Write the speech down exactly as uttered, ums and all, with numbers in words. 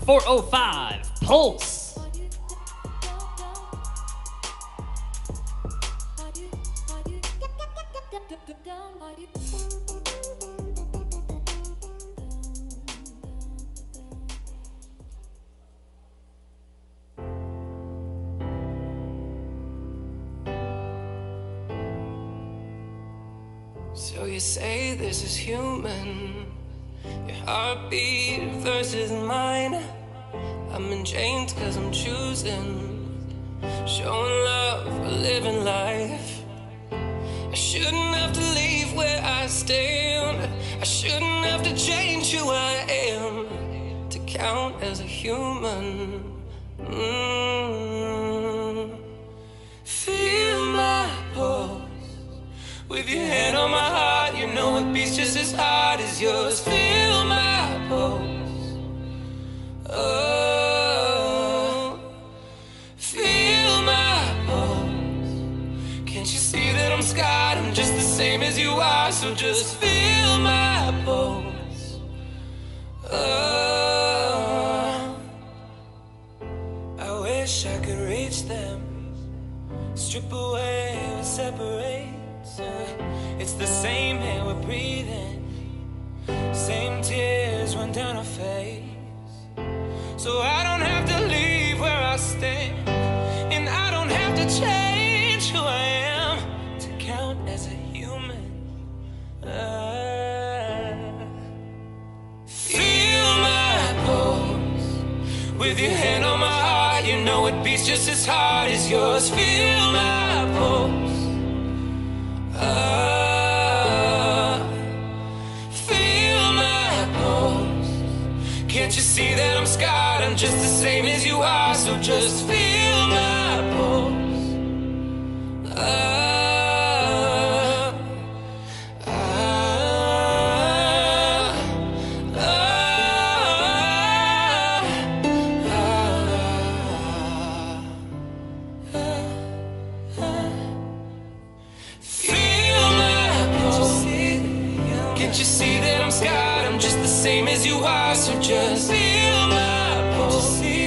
four oh five Pulse. So you say this is human, your heartbeat versus mine. I'm in chains cause I'm choosing, showing love or living life. I shouldn't have to leave where I stand, I shouldn't have to change who I am to count as a human. mm. Feel my pulse with your hand on my heart, you know it beats just as hard as yours. Feel my pulse, oh, feel my pulse. Can't you see that I'm scarred? I'm just the same as you are, so just feel my pulse, oh. I wish I could reach them, strip away what separates. It's the same air we're breathing, same tears run down our face. So I don't have to leave where I stand, and I don't have to change who I am to count as a human. uh, Feel my pulse with your hand on my heart, you know it beats just as hard as yours. Feel my pulse, Uh, feel my pulse. Can't you see that I'm scarred? I'm just the same as you are, so just feel my pulse. Uh, uh, uh, uh, uh, uh. Can't you see that I'm scarred? I'm just the same as you are, so just feel my pulse.